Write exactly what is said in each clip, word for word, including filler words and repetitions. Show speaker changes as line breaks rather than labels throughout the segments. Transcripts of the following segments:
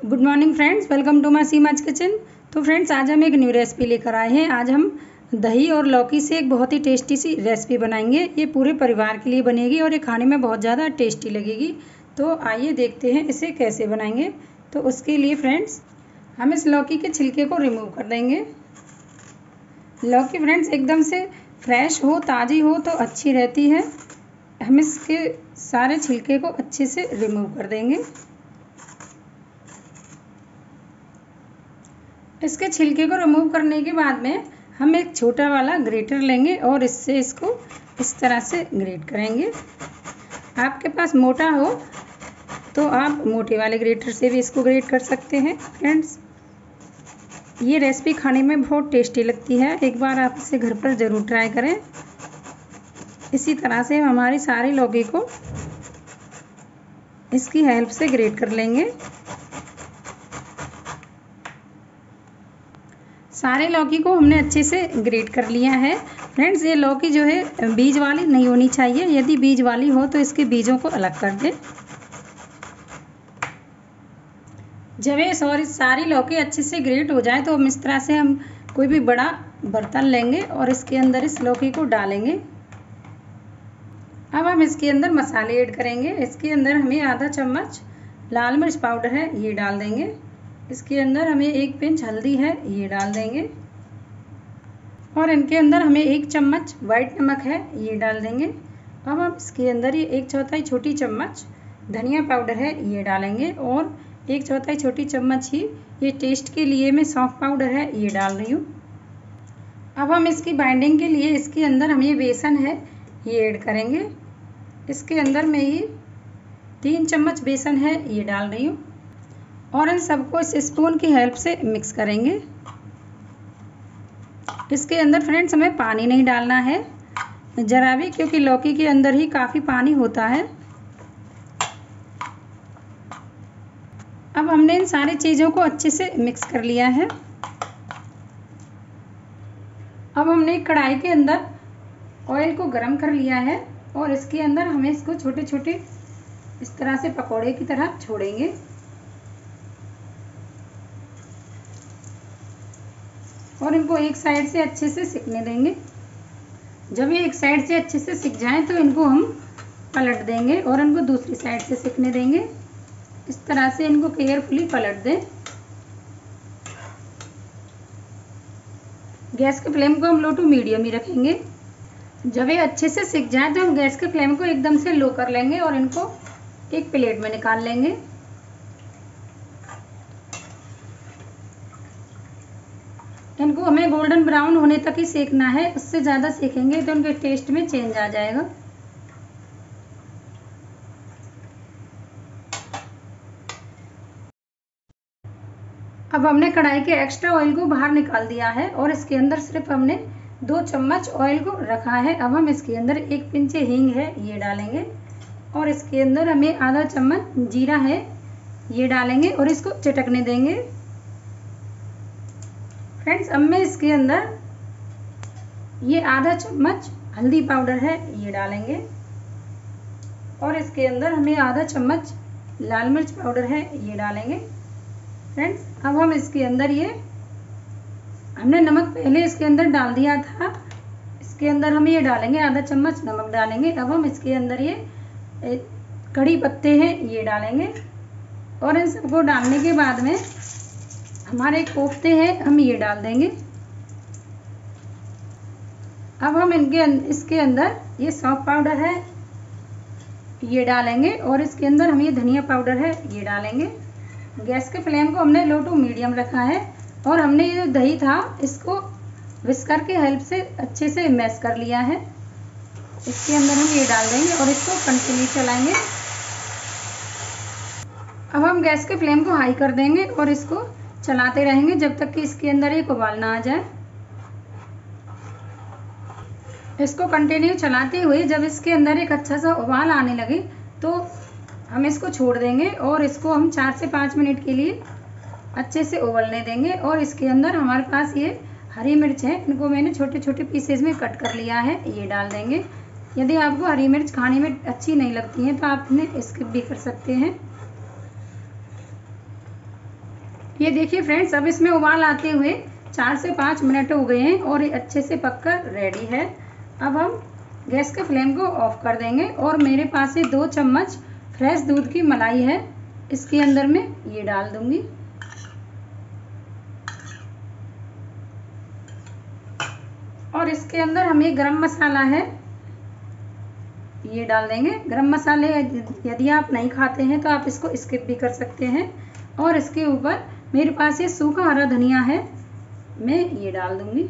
Good morning friends, welcome to my Seema's kitchen. तो friends, आज हम एक न्यू रेसिपी लेकर आए हैं। आज हम दही और लौकी से एक बहुत ही टेस्टी सी रेसिपी बनाएंगे। ये पूरे परिवार के लिए बनेगी और ये खाने में बहुत ज़्यादा टेस्टी लगेगी। तो आइए देखते हैं इसे कैसे बनाएंगे। तो उसके लिए फ्रेंड्स, हम इस लौकी के छिलके को रिमूव कर देंगे। लौकी फ्रेंड्स एकदम से फ्रेश हो, ताज़ी हो तो अच्छी रहती है। हम इसके सारे छिलके को अच्छे से रिमूव कर देंगे। इसके छिलके को रिमूव करने के बाद में हम एक छोटा वाला ग्रेटर लेंगे और इससे इसको इस तरह से ग्रेट करेंगे। आपके पास मोटा हो तो आप मोटे वाले ग्रेटर से भी इसको ग्रेट कर सकते हैं। फ्रेंड्स, ये रेसिपी खाने में बहुत टेस्टी लगती है। एक बार आप इसे घर पर ज़रूर ट्राई करें। इसी तरह से हम हमारी सारी लौकी को इसकी हेल्प से ग्रेट कर लेंगे। सारे लौकी को हमने अच्छे से ग्रेट कर लिया है। फ्रेंड्स, ये लौकी जो है बीज वाली नहीं होनी चाहिए। यदि बीज वाली हो तो इसके बीजों को अलग कर दें। जब ये सॉरी सारी लौकी अच्छे से ग्रेट हो जाए तो हम इस तरह से हम कोई भी बड़ा बर्तन लेंगे और इसके अंदर इस लौकी को डालेंगे। अब हम इसके अंदर मसाले ऐड करेंगे। इसके अंदर हमें आधा चम्मच लाल मिर्च पाउडर है, ये डाल देंगे। इसके अंदर हमें एक पिंच हल्दी है, ये डाल देंगे। और इनके अंदर हमें एक चम्मच वाइट नमक है, ये डाल देंगे। अब हम इसके अंदर ये एक चौथाई छोटी चम्मच धनिया पाउडर है, ये डालेंगे। और एक चौथाई छोटी चम्मच ही ये टेस्ट के लिए मैं सौंफ पाउडर है, ये डाल रही हूँ। अब हम इसकी बाइंडिंग के लिए इसके अंदर हम ये बेसन है, ये ऐड करेंगे। इसके अंदर मैं ये तीन चम्मच बेसन है, ये डाल रही हूँ। और इन सबको इस स्पून की हेल्प से मिक्स करेंगे। इसके अंदर फ्रेंड्स हमें पानी नहीं डालना है ज़रा भी, क्योंकि लौकी के अंदर ही काफ़ी पानी होता है। अब हमने इन सारी चीज़ों को अच्छे से मिक्स कर लिया है। अब हमने कढ़ाई के अंदर ऑयल को गरम कर लिया है और इसके अंदर हमें इसको छोटे छोटे इस तरह से पकौड़े की तरह छोड़ेंगे। और इनको एक साइड से अच्छे से सिकने देंगे। जब ये एक साइड से अच्छे से सिक जाएं तो इनको हम पलट देंगे और इनको दूसरी साइड से सिकने देंगे। इस तरह से इनको केयरफुली पलट दें। गैस के फ्लेम को हम लो टू मीडियम ही रखेंगे। जब ये अच्छे से सिक जाए तो हम गैस के फ्लेम को एकदम से लो कर लेंगे और इनको एक प्लेट में निकाल लेंगे। इनको हमें गोल्डन ब्राउन होने तक ही सेकना है। उससे ज़्यादा सेकेंगे तो उनके टेस्ट में चेंज आ जाएगा। अब हमने कढ़ाई के एक्स्ट्रा ऑयल को बाहर निकाल दिया है और इसके अंदर सिर्फ हमने दो चम्मच ऑयल को रखा है। अब हम इसके अंदर एक पिंच हींग है, ये डालेंगे। और इसके अंदर हमें आधा चम्मच जीरा है, ये डालेंगे और इसको चटकने देंगे। फ्रेंड्स, अब मैं इसके अंदर ये आधा चम्मच हल्दी पाउडर है, ये डालेंगे। और इसके अंदर हमें आधा चम्मच लाल मिर्च पाउडर है, ये डालेंगे। फ्रेंड्स, अब हम इसके अंदर ये हमने नमक पहले इसके अंदर डाल दिया था। इसके अंदर हम ये डालेंगे, आधा चम्मच नमक डालेंगे। अब हम इसके अंदर ये कड़ी पत्ते हैं, ये डालेंगे। और इन सबको डालने के बाद में हमारे कोफ्ते हैं, हम ये डाल देंगे। अब हम इनके इसके अंदर ये सौंफ पाउडर है, ये डालेंगे। और इसके अंदर हम ये धनिया पाउडर है, ये डालेंगे। गैस के फ्लेम को हमने लो टू मीडियम रखा है। और हमने ये जो दही था इसको विस्कर की हेल्प से अच्छे से मैश कर लिया है। इसके अंदर हम ये डाल देंगे और इसको कंटिन्यू चलाएंगे। अब हम गैस के फ्लेम को हाई कर देंगे और इसको चलाते रहेंगे जब तक कि इसके अंदर एक उबाल ना आ जाए। इसको कंटिन्यू चलाते हुए जब इसके अंदर एक अच्छा सा उबाल आने लगे तो हम इसको छोड़ देंगे और इसको हम चार से पाँच मिनट के लिए अच्छे से उबलने देंगे। और इसके अंदर हमारे पास ये हरी मिर्च है, इनको मैंने छोटे छोटे पीसेज में कट कर लिया है, ये डाल देंगे। यदि आपको हरी मिर्च खाने में अच्छी नहीं लगती है तो आप इन्हें स्किप भी कर सकते हैं। ये देखिए फ्रेंड्स, अब इसमें उबाल आते हुए चार से पाँच मिनट हो गए हैं और ये अच्छे से पककर रेडी है। अब हम गैस के फ्लेम को ऑफ कर देंगे और मेरे पास ये दो चम्मच फ्रेश दूध की मलाई है, इसके अंदर मैं ये डाल दूंगी। और इसके अंदर हमें गरम मसाला है, ये डाल देंगे। गरम मसाले यदि आप नहीं खाते हैं तो आप इसको स्किप भी कर सकते हैं। और इसके ऊपर मेरे पास ये सूखा हरा धनिया है, मैं ये डाल दूंगी।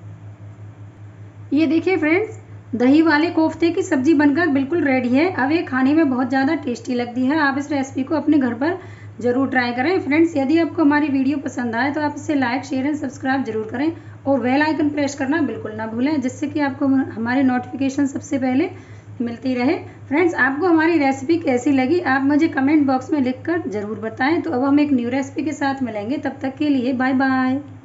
ये देखिए फ्रेंड्स, दही वाले कोफ्ते की सब्जी बनकर बिल्कुल रेडी है। अब ये खाने में बहुत ज़्यादा टेस्टी लगती है। आप इस रेसिपी को अपने घर पर ज़रूर ट्राई करें। फ्रेंड्स, यदि आपको हमारी वीडियो पसंद आए तो आप इसे लाइक, शेयर एंड सब्सक्राइब जरूर करें और बेल आइकन प्रेस करना बिल्कुल ना भूलें, जिससे कि आपको हमारे नोटिफिकेशन सबसे पहले मिलती रहे। फ्रेंड्स, आपको हमारी रेसिपी कैसी लगी आप मुझे कमेंट बॉक्स में लिखकर ज़रूर बताएं। तो अब हम एक न्यू रेसिपी के साथ मिलेंगे, तब तक के लिए बाय बाय।